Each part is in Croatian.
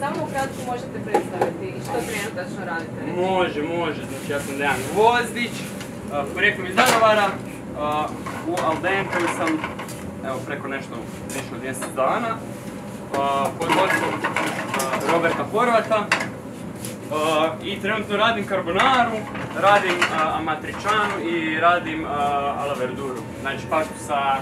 samo ukratko možete predstaviti i što trenutačno radite? Može. Znači ja sam Dejan Gvozdić, porijeklom iz Zagreba, u Al Denteu sam evo preko nešto više od mjesec dana, pod vodstvom Roberta Horvata i trenutno radim karbonaru, radim amatricianu i radim alla verduru, znači paštu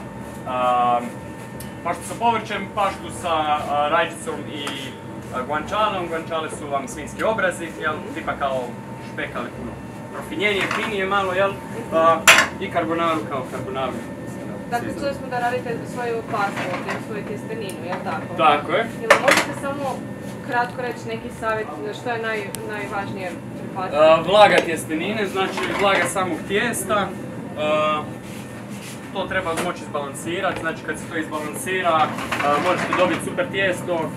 sa povrćem, paštu sa rajčicom i guancialom. Guanciale su vam svinjski obrazi, tipa kao špek, ali puno profinjenije, finije malo, i karbonaru kao karbonaru. Dakle, čuli smo da radite svoju pastu ovdje, svoju tjesteninu, jel' tako? Tako je. Jel' možete samo kratko reći neki savjet što je najvažnije pri pasti? Vlaga tjestenine, znači vlaga samog tijesta. To treba moći izbalansirati, znači kad se to izbalansira možete dobiti super tijesto.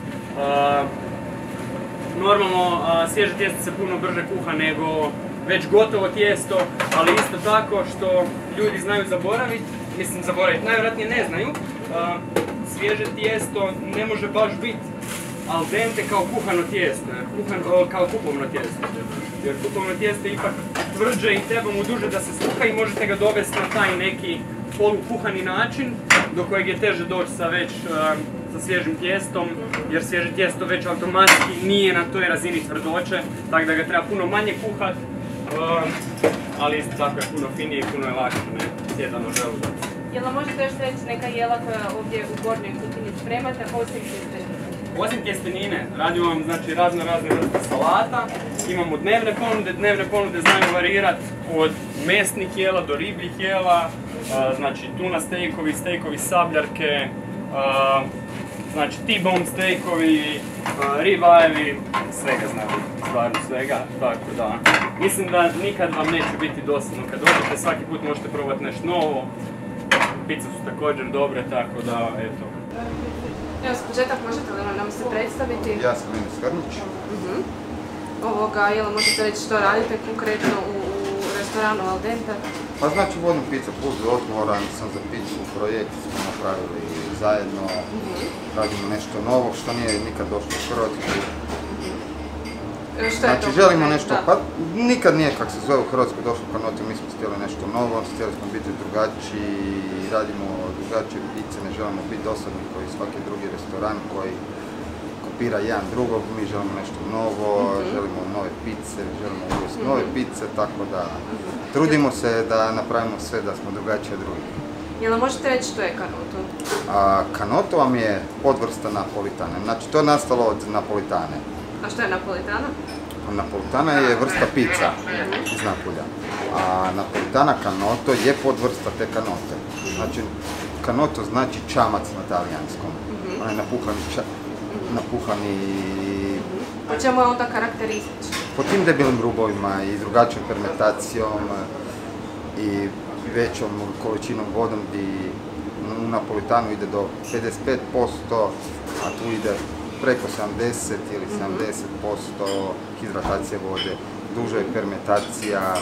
Normalno svježe tijesto se puno brže kuha nego već gotovo tijesto, ali isto tako što ljudi znaju zaboraviti, najvjerojatnije ne znaju, svježe tijesto ne može baš biti al dente kao kuhano tijesto, kao kupovno tijesto. Jer kupovno tijesto je ipak tvrđe i treba mu duže da se skuha i možete ga dovesti na taj neki polukuhani način do kojeg je teže doći sa svježim tijestom, jer svježe tijesto već automatski nije na toj razini tvrdoće, tako da ga treba puno manje kuhat, ali isto tako je puno finije i puno je lakše, sjedano želudac. Jel' nam možete još reći neka jela koja ovdje u gornjoj kuhinji spremate, osim tjestenine? Osim tjestenine, radimo vam znači razne vrste salata, imamo dnevne ponude znaju varirati od mesnih jela do ribljih jela, znači tuna stejkovi, sabljarke, znači T-bone stejkovi, ribajevi, svega znači, stvarno svega, tako da. Mislim da nikad vam neće biti dosadno kad dođete, svaki put možete probati nešto novo. Pizze su također dobre, tako da, eto. Evo, s početak možete li nam se predstaviti? Ja sam Miletić. Jel' možete reći što radite konkretno u restoranu Al Dente? Pa znači vodim pizza plus otvoran sam za pizzu, projekt smo napravili zajedno, radimo nešto novo što nije nikad došlo u Hrvatsku. Znači želimo nešto, pa nikad nije kak se zove u Hrvatskoj došlo kanoti, mi smo htjeli nešto novo, htjeli smo biti drugačiji, radimo drugačije pizze, ne želimo biti dosadni koji svaki drugi restoran koji kopira jedan drugog, mi želimo nešto novo, želimo nove pizze, želimo uvesti nove pizze, tako da trudimo se da napravimo sve da smo drugačiji od drugih. Jel' nam možete reći što je kanoto? Kanoto vam je podvrsta napolitane, znači to je nastalo od napolitane. A što je napolitana? Napolitana je vrsta pizza iz Napulja, a napolitana kanoto je podvrsta te kanote. Znači, kanoto znači čamac na talijanskom. On je napuhani... Po čemu je onda karakterističan? Po tim debilim rubovima i drugačijom fermentacijom i većom količinom vodom gdje u napolitanu ide do 55%, a tu ide preko 70 ili 70% hidratacije vode, duža je fermentacija,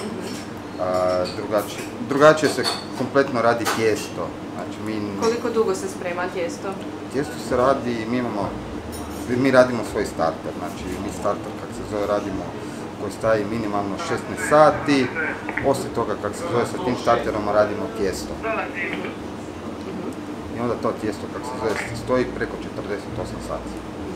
drugačije se kompletno radi tijesto. Znači, koliko dugo se sprema tijesto? Tijesto se radi, mi radimo svoj starter, znači mi starter kak se zove radimo koji staje minimalno 16 sati, poslije toga kak se zove sa tim starterom radimo tijesto. I onda to tijesto kak se zove stoji preko 48 sati.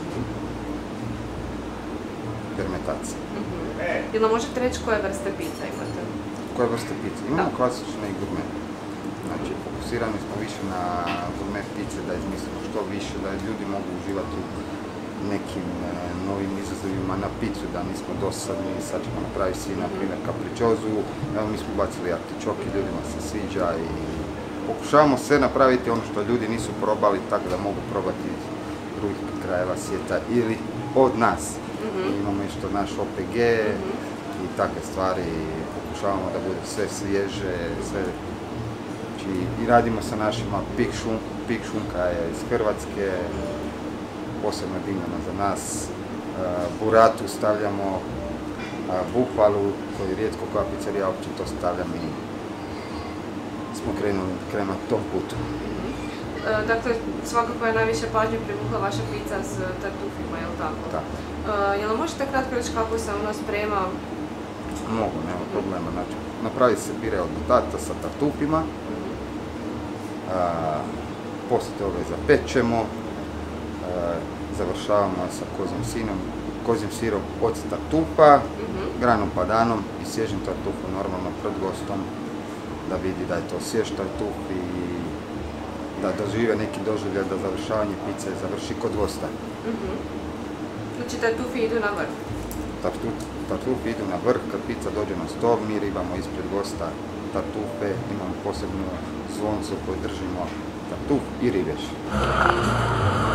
Fermentacija. Jel' nam možete reći koje vrste pizza imate? Koje vrste pizza? Imamo klasične i gourmet. Znači, fokusirani smo više na gourmet pizze, da izmislimo što više, da ljudi mogu uživati u nekim novim izazovima na pizzu, da nismo dosadni. Sad ćemo napraviti svi, na primjer, kapričozu. Evo, mi smo bacili artičoki, ljudima se sviđa i pokušavamo sve napraviti ono što ljudi nisu probali, tako da mogu probati iz drugih krajeva svijeta ili od nas. Imamo isto naš OPG i takve stvari, pokušavamo da bude sve svježe, sve. Znači, i radimo sa našima PIXSELL je iz Hrvatske, posebno divljena za nas. Buratu stavljamo, bufalu, koji rijetko koja pizzerija uopće to stavlja, mi smo krenuli tom putu. Dakle, svakako je najviše pažnje privukla vaša pizza s tartufima, je li tako? Tako. Jel možete kratko reći kako se ona sprema? Mogu, nema problema. Znači, napravi se pire od batata sa tartufima, poslije toga je zapečemo, završavamo sa kozjim sirom od tartufa, granom padanom i svježim tartufom, normalno pred gostom, da vidi da je to svjež tartuf i da dožive neki doživljaj da završavanje pice završi kod gosta. Znači tartufi idu na vrh? Tartufi idu na vrh, kad pizza dođe na stol, mi ribamo ispred gosta tartufe, imamo posebnu zvoncu koju držimo tartuf i ribeš.